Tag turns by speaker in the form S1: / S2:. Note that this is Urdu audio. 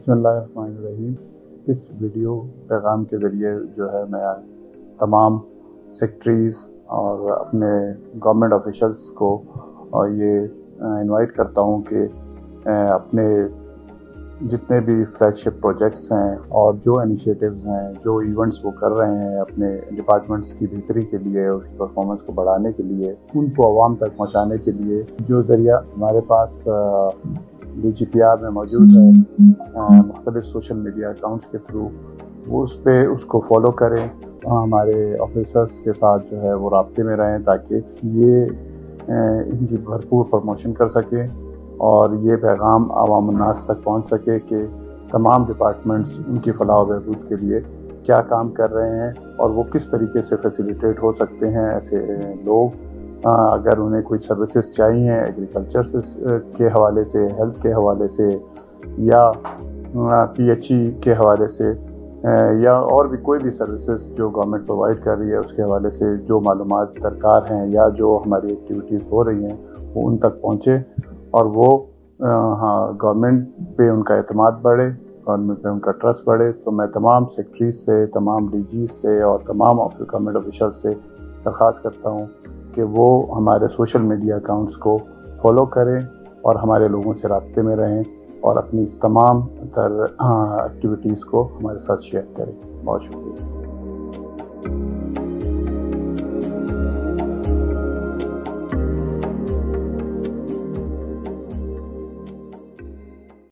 S1: بسم اللہ الرحمن الرحیم۔ اس ویڈیو پیغام کے ذریعے جو ہے میں تمام سیکٹریز اور اپنے گورنمنٹ آفیشلز کو یہ انوائٹ کرتا ہوں کہ اپنے جتنے بھی فلیگ شپ پروجیکٹس ہیں اور جو انیشیٹیوز ہیں، جو ایونٹس وہ کر رہے ہیں اپنے ڈپارٹمنٹس کی بہتری کے لیے، اس کی پرفارمنس کو بڑھانے کے لیے، ان کو عوام تک پہنچانے کے لیے جو ذریعہ ہمارے پاس DGPR میں موجود ہے، مختلف سوشل میڈیا اکاؤنٹس کے تھرو وہ اس کو فالو کریں، ہمارے آفیسرس کے ساتھ جو ہے وہ رابطے میں رہیں تاکہ یہ ان کی بھرپور پروموشن کر سکیں اور یہ پیغام عوام الناس تک پہنچ سکے کہ تمام ڈپارٹمنٹس ان کی فلاح و بہبود کے لیے کیا کام کر رہے ہیں اور وہ کس طریقے سے فیسیلیٹیٹ ہو سکتے ہیں۔ ایسے لوگ اگر انہیں کوئی سروسز چاہیے ایگریکلچر کے حوالے سے، ہیلتھ کے حوالے سے، یا PHE کے حوالے سے، یا اور بھی کوئی بھی سروسز جو گورنمنٹ پرووائڈ کر رہی ہے اس کے حوالے سے جو معلومات درکار ہیں یا جو ہماری ایکٹیویٹیز ہو رہی ہیں وہ ان تک پہنچے اور وہ گورنمنٹ پہ ان کا اعتماد بڑھے، گورنمنٹ پہ ان کا ٹرسٹ بڑھے۔ تو میں تمام سیکٹریز سے، تمام DGs سے اور تمام گورنمنٹ آفیشل سے درخواست کرتا ہوں کہ وہ ہمارے سوشل میڈیا اکاؤنٹس کو فالو کریں اور ہمارے لوگوں سے رابطے میں رہیں اور اپنی تمام ایکٹیویٹیز کو ہمارے ساتھ شیئر کریں۔ بہت شکریہ۔